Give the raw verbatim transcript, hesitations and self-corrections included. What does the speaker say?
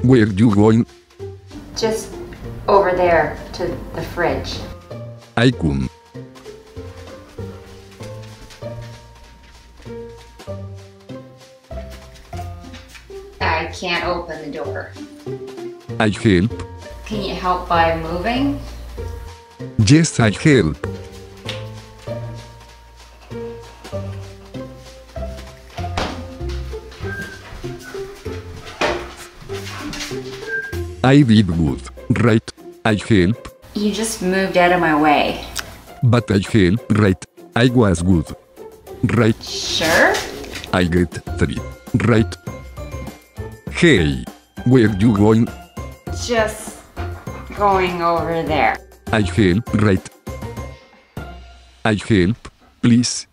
Where you going? Just over there to the fridge. I come. I can't open the door. I help. Can you help by moving? Yes, I help. I did good, right? I help. You just moved out of my way. But I help, right? I was good. Right? Sure? I get three. Right? Hey, where you going? Just going over there. I help, right? I help, please.